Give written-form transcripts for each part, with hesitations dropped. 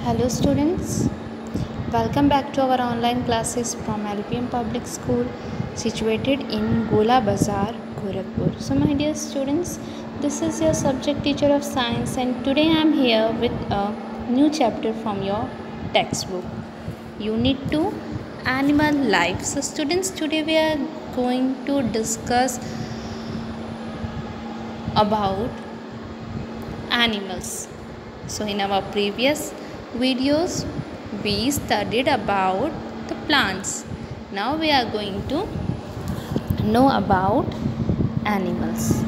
Hello students, welcome back to our online classes from LPM Public School situated in Gola Bazar, Gorakhpur. So my dear students, this is your subject teacher of science and today I am here with a new chapter from your textbook. Unit 2, Animal Life. So students, today we are going to discuss about animals. So in our previous videos we studied about the plants. Now we are going to know about animals.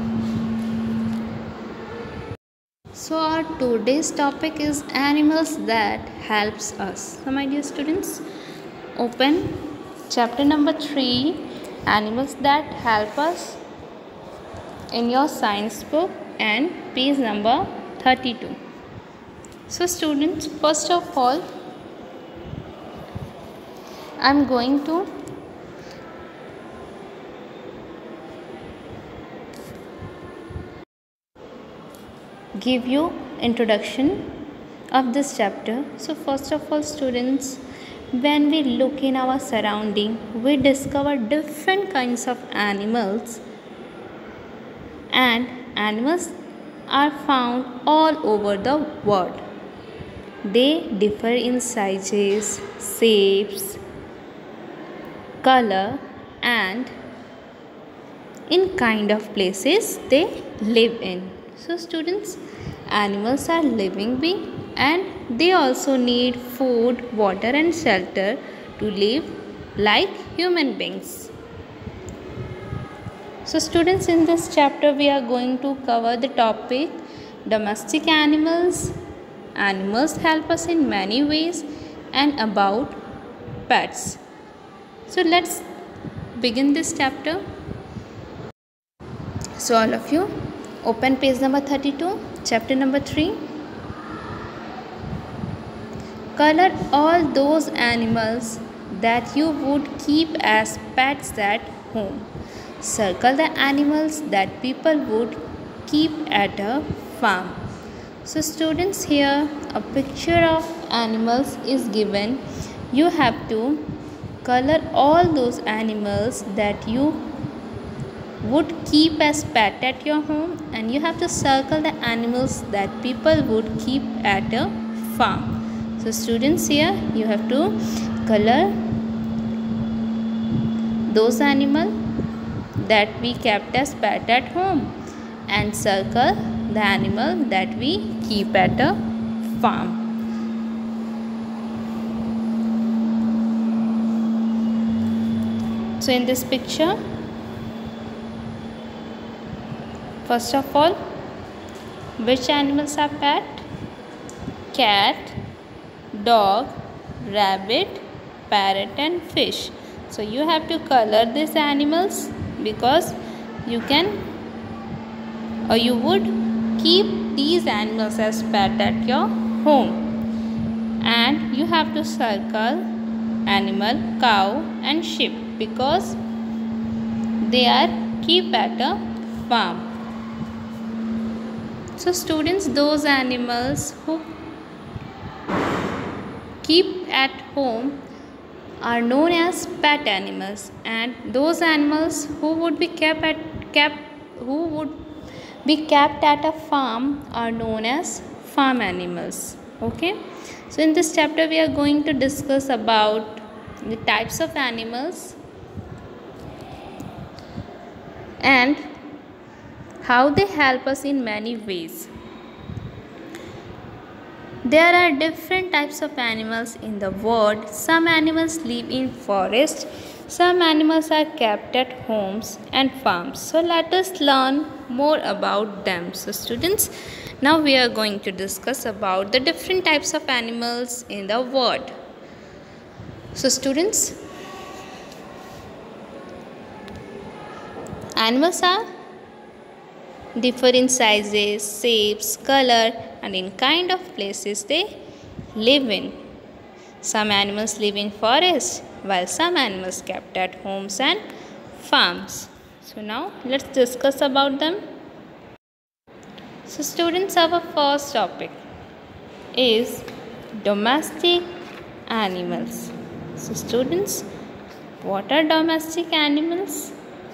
So our today's topic is animals that helps us. So my dear students, open chapter number 3, animals that help us, in your science book and page number 32. So students, first of all I am going to give you introduction of this chapter. So first of all students, when we look in our surrounding, we discover different kinds of animals, and animals are found all over the world. They differ in sizes, shapes, color and in kind of places they live in. So students, animals are living beings and they also need food, water and shelter to live like human beings. So students, in this chapter we are going to cover the topic domestic animals. Animals help us in many ways, and about pets. So let's begin this chapter. So all of you open page number 32, chapter number 3. Color all those animals that you would keep as pets at home. Circle the animals that people would keep at a farm. So students, here a picture of animals is given. You have to color all those animals that you would keep as pet at your home, and you have to circle the animals that people would keep at a farm. So students, here you have to color those animals that we kept as pet at home and circle the animal that we keep at a farm. So in this picture, first of all, which animals are pet? Cat, dog, rabbit, parrot and fish. So you have to color these animals because you can or you would keep these animals as pet at your home, and you have to circle animal cow and sheep because they are kept at a farm. So students, those animals who keep at home are known as pet animals, and those animals who would be kept at a farm are known as farm animals. Okay, so in this chapter we are going to discuss about the types of animals and how they help us in many ways. There are different types of animals in the world. Some animals live in forests, some animals are kept at homes and farms. So let us learn more about them. So students, now we are going to discuss about the different types of animals in the world. So students, animals are differ in sizes, shapes, color and in kind of places they live in. Some animals live in forests while some animals kept at homes and farms. So now let's discuss about them. So students, our first topic is domestic animals. So students, what are domestic animals?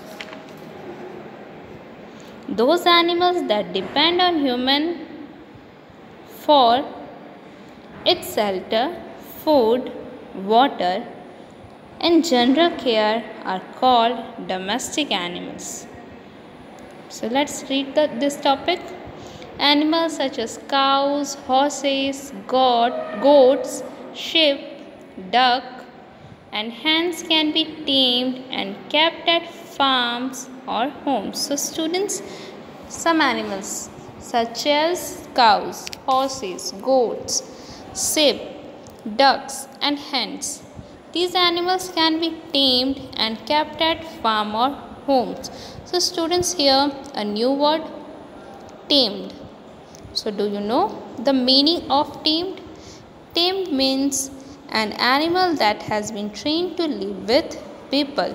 Those animals that depend on human for its shelter, food, water, and general care are called domestic animals. So let's read this topic. Animals such as cows, horses, goats, sheep, duck, and hens can be tamed and kept at farms or homes. So students, some animals such as cows, horses, goats, sheep, ducks, and hens. These animals can be tamed and kept at farm or homes. So students, here a new word, tamed. So do you know the meaning of tamed? Tamed means an animal that has been trained to live with people.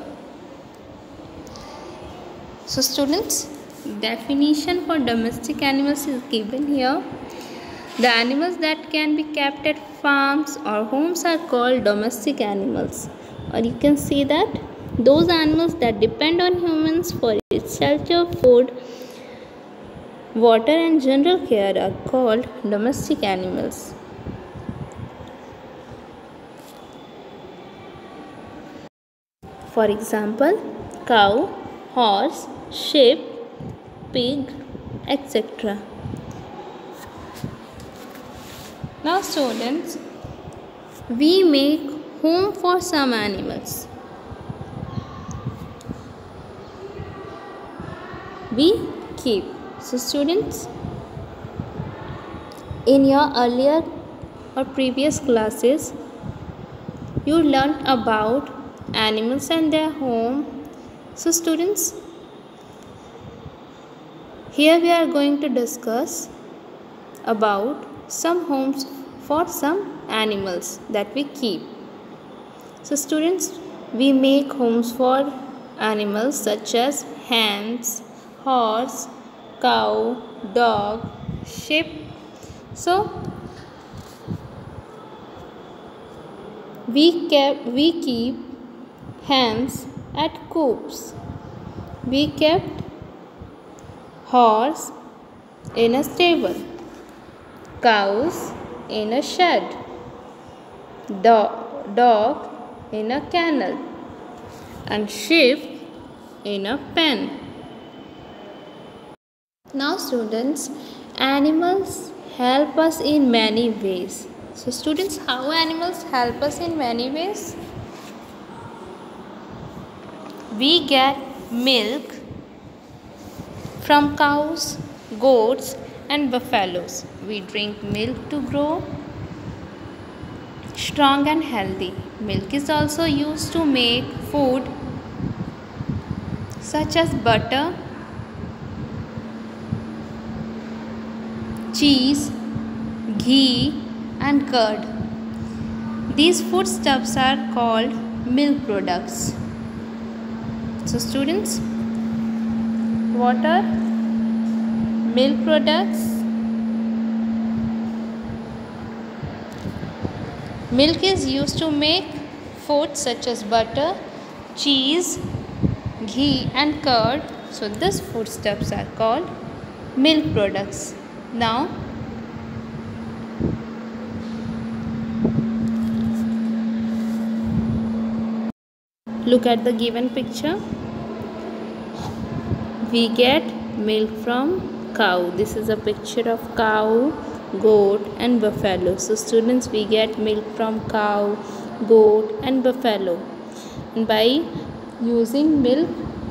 So students, definition for domestic animals is given here. The animals that can be kept at farms or homes are called domestic animals. Or you can say that those animals that depend on humans for its shelter, food, water and general care are called domestic animals. For example, cow, horse, sheep, pig, etc. Now students, we make home for some animals. We keep. So students, in your earlier or previous classes, you learned about animals and their home. So students, here we are going to discuss about some homes for some animals that we keep. So students, we make homes for animals such as hens, horse, cow, dog, sheep. So we keep hens at coops. We kept horse in a stable, cows in a shed, dog in a kennel, and sheep in a pen. Now students, animals help us in many ways. So students, how animals help us in many ways? We get milk from cows, goats and buffaloes. We drink milk to grow strong and healthy. Milk is also used to make food such as butter, cheese, ghee and curd. These foodstuffs are called milk products. So students, what are milk products? Milk is used to make food such as butter, cheese, ghee and curd. So these foodstuffs are called milk products. Now look at the given picture. We get milk from cow. This is a picture of cow, goat and buffalo. So students, we get milk from cow, goat and buffalo. And by using milk,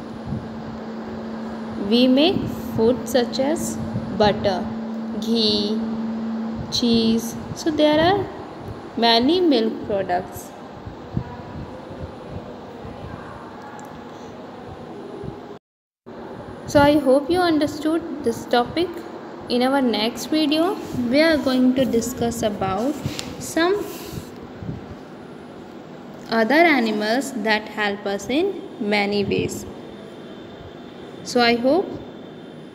we make food such as butter, ghee, cheese. So there are many milk products. So I hope you understood this topic. In our next video, we are going to discuss about some other animals that help us in many ways. So I hope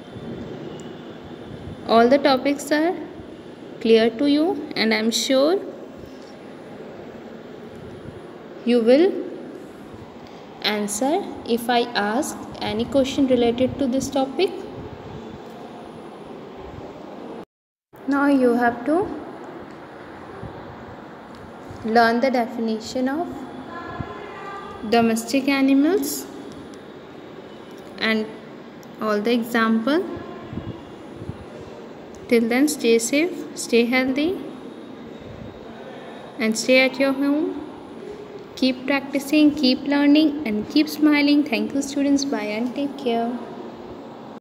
all the topics are clear to you, and I am sure You will answer if I ask any question related to this topic. Now you have to learn the definition of domestic animals and all the example. Till then, stay safe, stay healthy, and stay at your home. Keep practicing, keep learning, and keep smiling. Thank you, students. Bye and take care.